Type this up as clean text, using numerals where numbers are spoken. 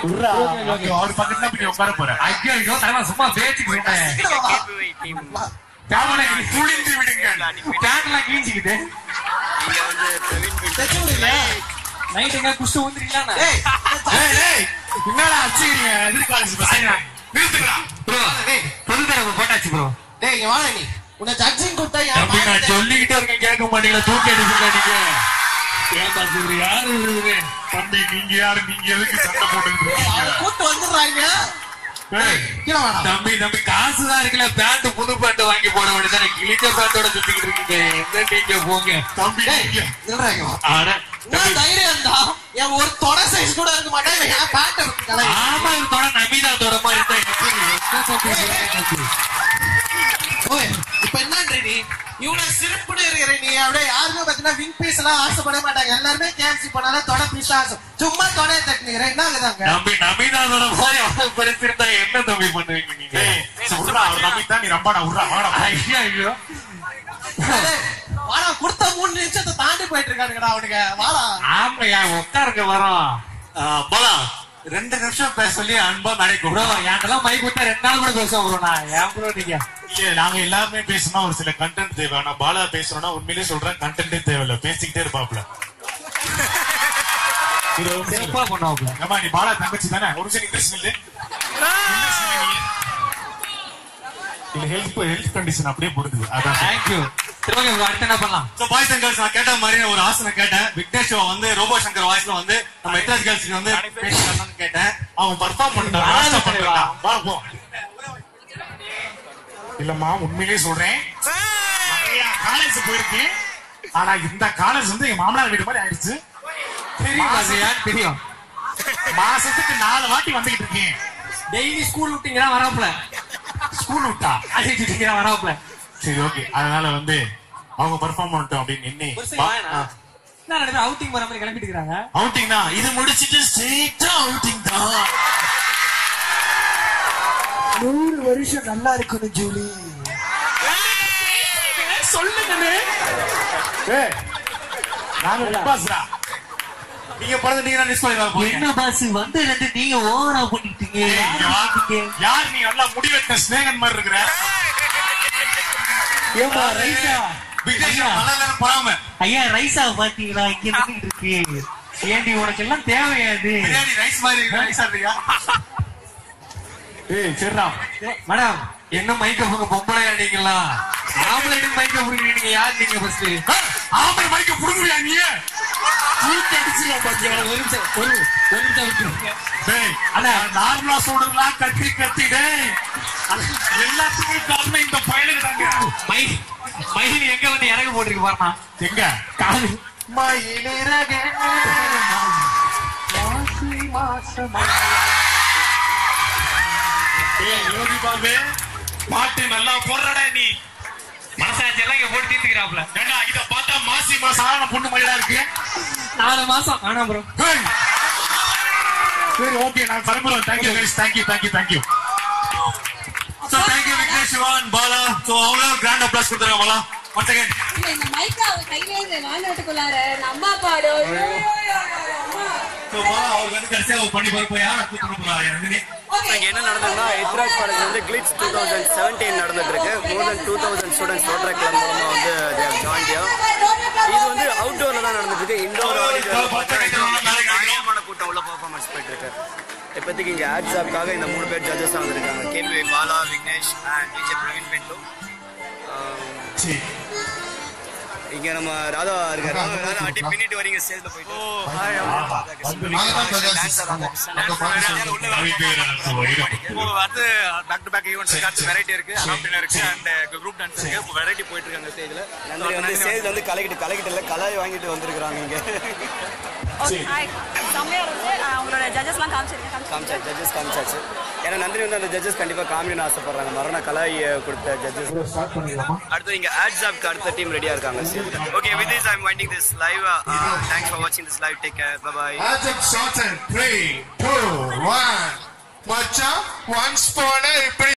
ஒரு பக்கத்துல போய் உட்கார போறேன். ஐயோ நான் சும்மா பேசிட்டு இருக்கேன். கேமரா குளிந்து விடுங்க. கேமரா கிழிஞ்சிக்கிட்டு. நீங்க வந்து பிரவீன் நைட் எங்க குஷ்டு வந்துறீங்களா? ஏய் என்னடா அடிச்சீங்க? எதிர்காலத்து பசங்க. நிறுத்துடா. ப்ரோ டேய் பொதுதரவு போட்டாச்சு ப்ரோ. டேய் இங்க வாடா நீ. உன்னை ஜட்ஜிங் கொடுத்தா யார் நான் சொல்லிக்கிட்டே இருக்கேன் கேட்க மாட்டீங்களா? தூக்கி அடிச்சுங்க நீங்க. ஏன் பாத்துறீங்க? யாரு இவரு? தம்பி நீங்க யாரு? நீங்க எதுக்கு சண்டை போட்டுட்டு இருக்கீங்க? கூட்டி வந்துறாங்க. தம்பி தம்பி காசுதான் இருக்குல்ல, பேண்ட் புது பேண்ட் வாங்கி போட வேண்டியதானே. கிழிச்ச பேண்டோட சுத்திக்கிட்டு இருக்கீங்க. எங்க நீங்க போங்க தம்பி. தைரியம் தான் என் ஒரு தொட சைஸ் கூட இருக்க மாட்டேன். ஆமா இது தொட நமிதா தொட மாதிரி இப்ப என்ன நீ இவ்வளவு சிறப்புன்னு இருக்கிற நீ அப்படியே யாருமே பாத்தீங்கன்னா விங் பீஸ் எல்லாம் ஆசைப்பட மாட்டாங்க. எல்லாருமே கேன்சி பண்ணாலும் தொட பீஸ் ஆசை. சும்மா தொடைய தட்டுக்கிறேன் என்ன ஆகுதாங்க? தம்பி நமிதா தொட போய் அவ்வளவு பரிசிருந்தா என்ன தம்பி பண்ணுவீங்க நீங்க? நமிதா நீ ரொம்ப ஐயோ வாடா கொடுத்த 3 நிமிஷத்தை தாண்டி போயிட்டு இருக்கானுங்கடா அவனுக்கு. வாடா ஆமையா உட்காருங்க வரோம். பாலா 2 நிமிஷம் பேச சொல்லி அன்பா மேடைக்கு ப்ரோ. என்கிட்டலாம் மைக் விட்டா 2 நாள் கூட பேசுவோம் ப்ரோ. நான் ஏன் ப்ரோ நீங்க இல்ல நாங்க எல்லாருமே பேசணும். ஒரு சில கண்டென்ட் தேவை. ஆனா பாலா பேசுறோம்னா உண்மையிலேயே சொல்றேன் கண்டென்ட்டே தேவையில்ல. பேசிக்கிட்டே இருப்பாப்ல. சிறப்பா பண்ணுவாப்ல. ஆமா நீ பாலா தங்கச்சி தானே? ஒரு நிமிஷம் இன்ட்ரெஸ்ட் இல்ல இல்ல ஹெல்த் கண்டிஷன் அப்படியே பொறுத்து. அதான் தேங்க்யூ. அடுத்து என்ன பண்ணலாம்? பாய்ஸ் அண்ட் கேர்ள்ஸ் நான் கேட்ட மாதிரி ஒரு ஆசனை கேட்டேன். விக்னேஷ் வந்து ரோபோ சங்கர் வாய்ஸ்ல வந்து நம்ம எத்ராஜ் கேர்ள்ஸ்க்கு வந்து பேசணும்னு கேட்டேன். அவன் பர்ஃபார்ம் பண்ணிட்டான். இல்லம்மா உண்மையிலேயே சொல்றேன் நிறைய காலேஜ் போயிருக்கேன். ஆனா இந்த காலேஜ் வந்து எங்க மாமனார் வீடு மாதிரி ஆயிடுச்சு. தெரியும் மாசத்துக்கு 4 வாட்டி வந்துகிட்டு இருக்கேன். டெய்லி ஸ்கூல் விட்டீங்கன்னா வராப்ல. ஸ்கூல் விட்டா அது வராப்ல. சரி ஓகே அதனால வந்து அவங்க பெர்ஃபார்ம் பண்ணிட்டோம் அப்படின்னு என்ன அவுட்டிங் வர மாதிரி கிளம்பிட்டு இருக்காங்க. அவுட்டிங் தான் இது முடிச்சிட்டு ஸ்ட்ரெயிட்டா அவுட்டிங் தான். 100 வருஷம் நல்லா இருக்கணும் ஜூலி. சொல்லுங்க நாங்க பாஸ்ரா நீங்க பிறந்தீங்கன்னா மிஸ் பண்ணிடுவாங்க. என்ன பாஸ் வந்து நீங்க ஓவரா பண்ணிட்டீங்க. யார் நீ நல்லா முடிவெட்ட ஸ்நேகன் மாதிரி இருக்கிற? ஏமா ரைசா விஜய் மலர்ல போறாம ஐயா ரைசா பாத்தீங்களா இங்க இருக்கு. ஏண்டி உனக்கு எல்லாம் தேவையாது பிரியாணி ரைஸ் மாதிரி ரைஸ் ஆடுறியா? ஏய் சரிடா மேடம் என்ன மைக்க போங்க பொம்பளை ஆடிங்களா? ஆம்பளை மைக்க புடுங்க. நீங்க யார் நீங்க ஃபர்ஸ்ட்? ஆம்பளை மைக்க புடுங்கறியா நீ? தூக்கி அடிச்சியா பாத்தியா? ஒரு நிமிஷம் விட்டு டேய் அண்ணா நார்மலா சொல்றதெல்லாம் கத்தி கத்தி டேய் எல்லாத்துக்கும் காரணம் இந்த பயலுக்கு தாங்க. மயிலி எங்க வந்து இறங்க போட்டுருக்கு பாருமா. எங்க காலு மயிலிறக யோகி பாபு பாட்டு நல்லா போடுறடா நீ. மனசாட்சி எல்லாம் இங்க போட்டு தீர்த்துக்கிறாப்ல. ஏன்னா இத பார்த்தா மாசி மாசம் ஆன பொண்ணு மயிலா இருக்கு. 4 மாசம் ஆனா ப்ரோ. சரி ஓகே நான் கிளம்புறேன். Thank you guys. Thank you. So thank you Vignesh Siva and Bala. So all grand applause கொடுத்துறேன் Bala. Once again. இந்த மைக் அவ கையில இருந்து வாண்டட்டுக்குள்ளார நம்ம பாடு. So Bala அவர் வந்து கடைசியா பண்ணி போய் யார கூட்டிட்டு போறாங்க நந்தினி. இங்க என்ன நடந்ததுன்னா Ethiraj காலேஜ்ல வந்து Glitzz 2017 நடந்துட்டு இருக்கு. more than 2000 students rotary club மூலமா வந்து they have joined here. இது வந்து அவுட்டோர்ல தான் நடந்துட்டு இருக்கு. இன்டோர் ஆடிட்டோரியமான கூட்டம் உள்ள பெர்ஃபார்மன்ஸ் போயிட்டு இருக்கு. இப்போதைக்கு இங்கே ஆட்ஸ் ஆப்காக இந்த 3 பேர் ஜட்ஜஸ் தான் வந்திருக்காங்க. KPY பாலா விக்னேஷ் அண்ட் விஜய் பிரவீன் பெண்டு. இங்க நம்ம ராதா இருக்காரு. ராதா அடி பின்னிட்டு வரீங்க ஸ்டேஜ்ல போயிட்டு. வந்து பேக் டு பேக் ஈவென்ட்ஸ் இருக்கு. வெரைட்டி இருக்கு, ஆப்டினா இருக்கு அண்ட் குரூப் டான்ஸ் இருக்கு. வெரைட்டி போயிட்டு இருக்காங்க ஸ்டேஜ்ல. நந்தினி ஸ்டேஜ்ல வந்து கலக்கிட்டு இல்ல கலாய் வாங்கிட்டு வந்திருக்காங்க இங்க. ஓகே ஹாய் சமயா வந்து அவங்களோட ஜட்ஜஸ்லாம் காமிச்சாச்சு. ஏன்னா நந்தினி வந்து அந்த ஜட்ஜஸ் கண்டிப்பா காமிக்கணும்னு ஆசைப்படுறாங்க. மரண கலாய் கொடுத்த ஜட்ஜஸ் ஸ்டார்ட் பண்ணிடலாமா? அடுத்து இங்க ஆட்ஸ் ஆப்க்கு அடுத்த டீம் ரெடியா இருக்காங்க. Okay with this I'm winding this live. Thanks for watching this live. Take care. Bye bye. Ads up short and 3 2 1 மச்சான் once போன இப்படி